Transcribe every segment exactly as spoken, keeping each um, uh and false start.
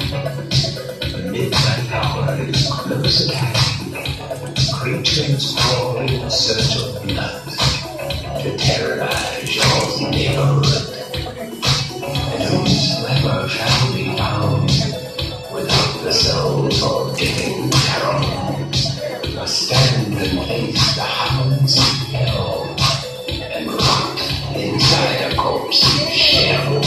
The midnight hour is close at hand. Creatures crawl in search of blood to terrorize your neighborhood. And whosoever shall be found without the soul for giving terror must stand and face the hounds of hell and rot inside a corpse's shell.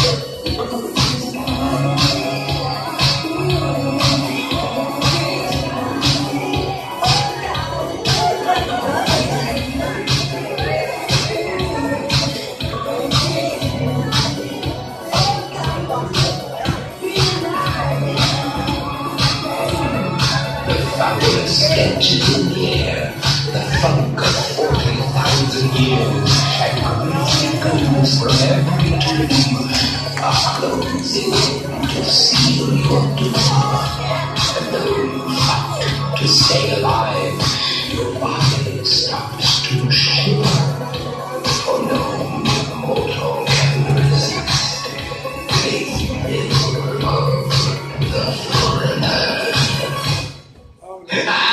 Stenches in the air, the funk of forty thousand years, and greasy goodness from every tree are closing to seal your doom. And though you fight to stay alive, your body starts to shiver, for no mortal can resist the evil of the foreigner.